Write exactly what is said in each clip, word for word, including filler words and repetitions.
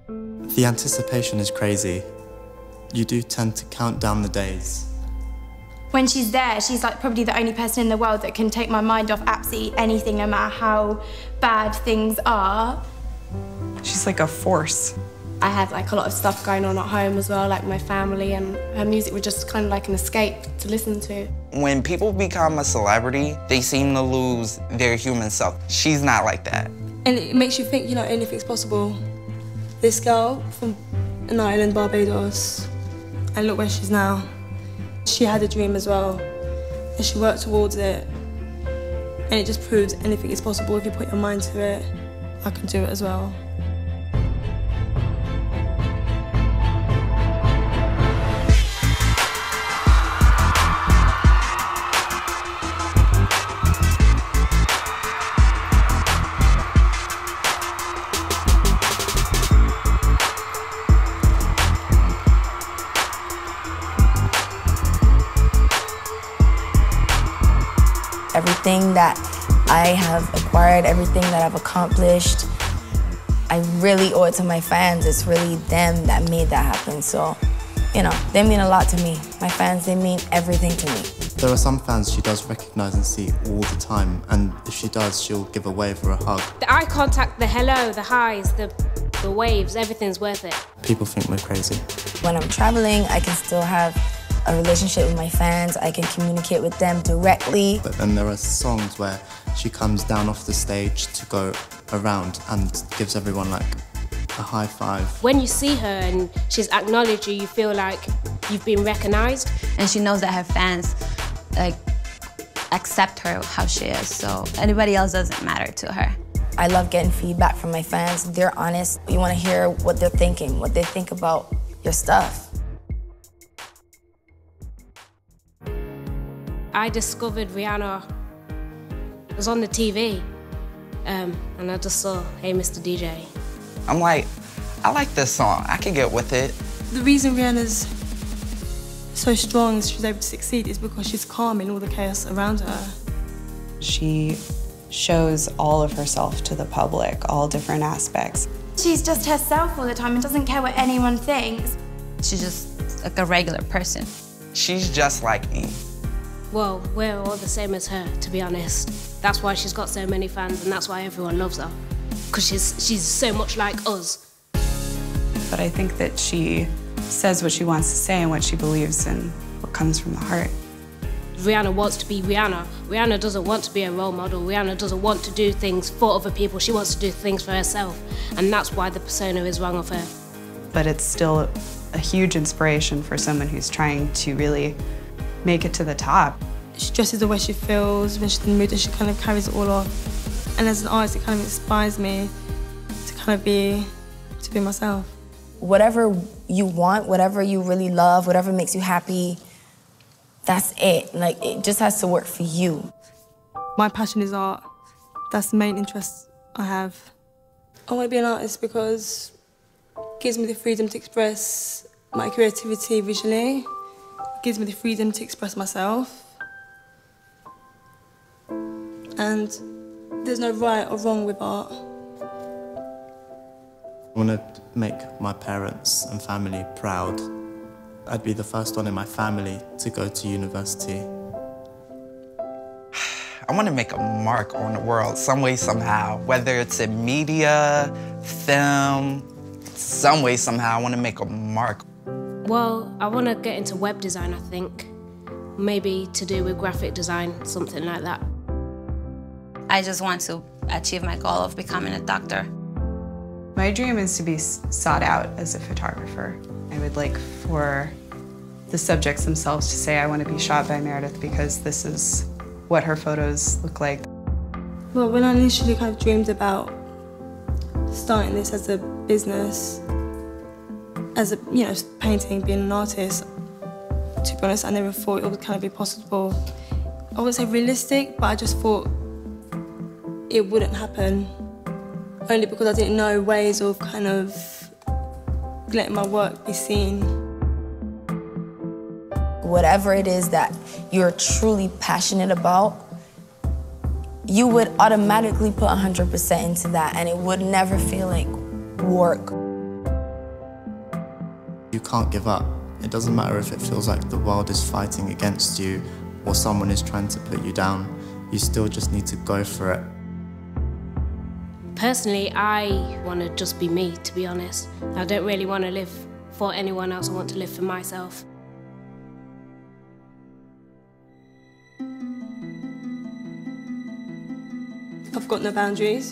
The anticipation is crazy. You do tend to count down the days. When she's there, she's like probably the only person in the world that can take my mind off absolutely anything, no matter how bad things are. She's like a force. I had like a lot of stuff going on at home as well, like my family, and her music was just kind of like an escape to listen to. When people become a celebrity, they seem to lose their human self. She's not like that. And it makes you think, you know, anything's possible. This girl from an island, Barbados, and look where she's now. She had a dream as well, and she worked towards it. And it just proves anything is possible if you put your mind to it. I can do it as well. Everything that I have acquired, everything that I've accomplished, I really owe it to my fans. It's really them that made that happen. So, you know, they mean a lot to me. My fans, they mean everything to me. There are some fans she does recognise and see all the time, and if she does, she'll give a wave or a hug. The eye contact, the hello, the highs, the, the waves, everything's worth it. People think we're crazy. When I'm traveling, I can still have a relationship with my fans. I can communicate with them directly. But then there are songs where she comes down off the stage to go around and gives everyone like a high five. When you see her and she's acknowledged you, you feel like you've been recognised. And she knows that her fans like accept her how she is, so anybody else doesn't matter to her. I love getting feedback from my fans. They're honest. You want to hear what they're thinking, what they think about your stuff. I discovered Rihanna, it was on the T V, um, and I just saw, hey, Mister D J. I'm like, I like this song, I can get with it. The reason Rihanna's so strong and she's able to succeed is because she's calm in all the chaos around her. She shows all of herself to the public, all different aspects. She's just herself all the time and doesn't care what anyone thinks. She's just like a regular person. She's just like me. Well, we're all the same as her, to be honest. That's why she's got so many fans, and that's why everyone loves her. Because she's, she's so much like us. But I think that she says what she wants to say and what she believes in, what comes from the heart. Rihanna wants to be Rihanna. Rihanna doesn't want to be a role model. Rihanna doesn't want to do things for other people. She wants to do things for herself. And that's why the persona is wrong of her. But it's still a huge inspiration for someone who's trying to really make it to the top. She dresses the way she feels, when she's in the mood, and she kind of carries it all off. And as an artist, it kind of inspires me to kind of be, to be myself. Whatever you want, whatever you really love, whatever makes you happy, that's it. Like, it just has to work for you. My passion is art. That's the main interest I have. I want to be an artist because it gives me the freedom to express my creativity visually. It gives me the freedom to express myself. And there's no right or wrong with art. I want to make my parents and family proud. I'd be the first one in my family to go to university. I want to make a mark on the world, some way, somehow. Whether it's in media, film, some way, somehow, I want to make a mark. Well, I want to get into web design, I think. Maybe to do with graphic design, something like that. I just want to achieve my goal of becoming a doctor. My dream is to be sought out as a photographer. I would like for the subjects themselves to say, I want to be shot by Meredith because this is what her photos look like. Well, when I initially kind of dreamed about starting this as a business, as a, you know, painting, being an artist, to be honest, I never thought it would kind of be possible. I wouldn't say realistic, but I just thought it wouldn't happen. Only because I didn't know ways of kind of letting my work be seen. Whatever it is that you're truly passionate about, you would automatically put one hundred percent into that, and it would never feel like work. you can't give up. It doesn't matter if it feels like the world is fighting against you or someone is trying to put you down. You still just need to go for it. Personally, I want to just be me, to be honest. I don't really want to live for anyone else. I want to live for myself. I've got no boundaries.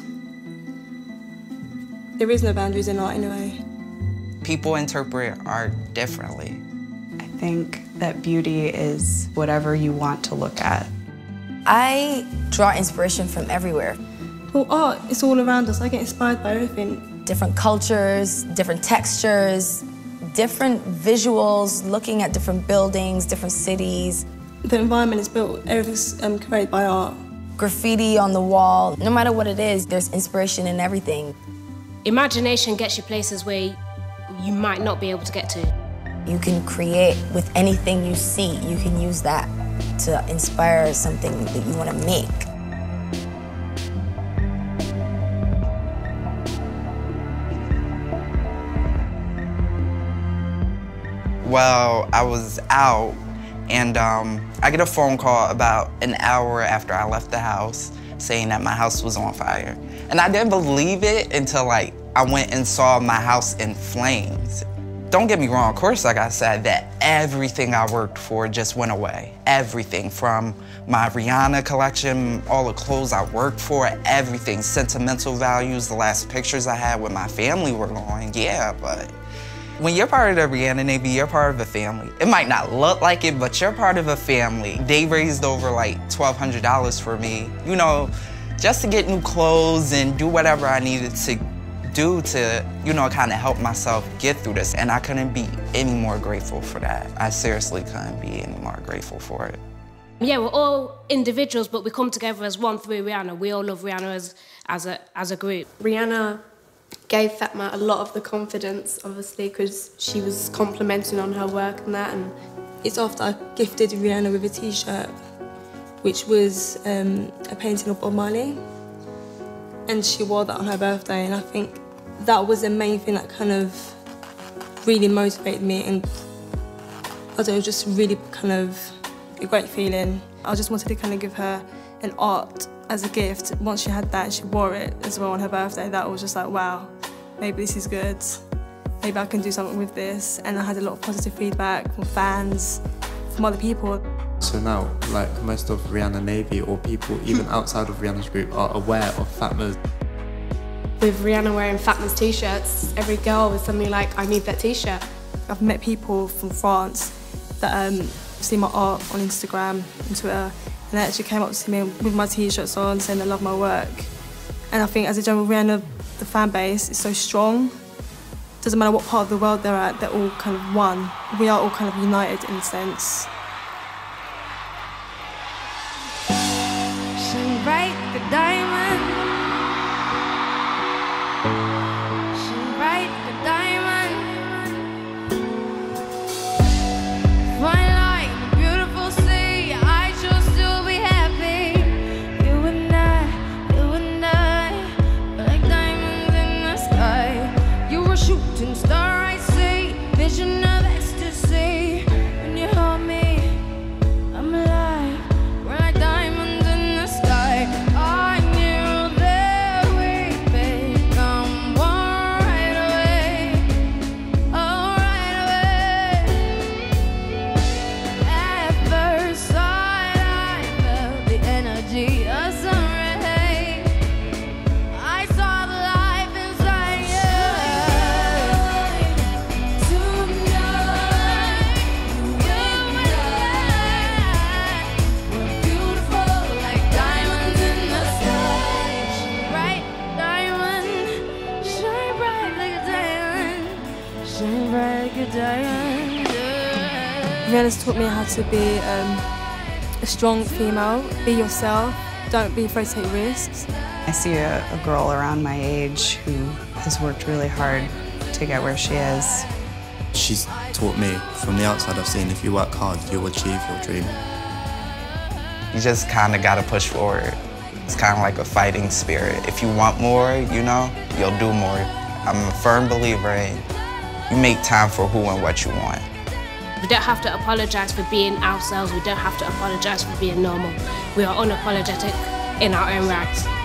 There is no boundaries in art anyway. People interpret art differently. I think that beauty is whatever you want to look at. I draw inspiration from everywhere. Well, art is all around us. I get inspired by everything. Different cultures, different textures, different visuals, looking at different buildings, different cities. The environment is built, everything's um, created by art. Graffiti on the wall, no matter what it is, there's inspiration in everything. Imagination gets you places where you might not be able to get to. You can create with anything you see. You can use that to inspire something that you want to make. Well, I was out and um, I get a phone call about an hour after I left the house saying that my house was on fire. And I didn't believe it until like I went and saw my house in flames. Don't get me wrong, of course, like I said, that everything I worked for just went away. Everything from my Rihanna collection, all the clothes I worked for, everything, sentimental values, the last pictures I had with my family were gone, yeah, but when you're part of the Rihanna Navy, you're part of a family. It might not look like it, but you're part of a family. They raised over like twelve hundred dollars for me, you know, just to get new clothes and do whatever I needed to do to, you know, kind of help myself get through this. And I couldn't be any more grateful for that. I seriously couldn't be any more grateful for it. Yeah, we're all individuals, but we come together as one through Rihanna. We all love Rihanna as, as, a, as a group. Rihanna gave Fatma a lot of the confidence, obviously, because she was complimenting on her work and that. And it's after I gifted Rihanna with a T-shirt, which was um, a painting of Bob Marley. And she wore that on her birthday, and I think that was the main thing that kind of really motivated me, and I don't know, it was just really kind of a great feeling. I just wanted to kind of give her an art as a gift. Once she had that and she wore it as well on her birthday, that was just like, wow, maybe this is good. Maybe I can do something with this. And I had a lot of positive feedback from fans, from other people. So now, like, most of Rihanna Navy or people even outside of Rihanna's group are aware of Fatma's. With Rihanna wearing Fatma's T-shirts, every girl was suddenly like, I need that T-shirt. I've met people from France that um, see my art on Instagram and Twitter, and they actually came up to me with my T-shirts on, saying they love my work. And I think as a general, Rihanna, the fan base is so strong. Doesn't matter what part of the world they're at, they're all kind of one. We are all kind of united in a sense. Shine bright like a diamond. Shine bright like a diamond. Fine like a beautiful sea. I choose to be happy. You and I, you and I, we're like diamonds in the sky. You were a shooting star, I see. Vision of ecstasy. When you hold me, I'm alive. We're like diamonds in the sky. I knew that we'd become one right away. Oh, right away. At first sight, I felt the energy of sun ray. I saw the life inside you. Tonight, you and I, we're beautiful like diamonds in the sky. Shine bright, diamond. Shine bright like a diamond. Shine bright like a diamond. Rihanna's taught me how to be um, a strong female, be yourself, don't be afraid to take risks. I see a, a girl around my age who has worked really hard to get where she is. She's taught me, from the outside I've seen, if you work hard, you'll achieve your dream. You just kind of got to push forward. It's kind of like a fighting spirit. If you want more, you know, you'll do more. I'm a firm believer in you make time for who and what you want. We don't have to apologize for being ourselves. We don't have to apologize for being normal. We are unapologetic in our own rights.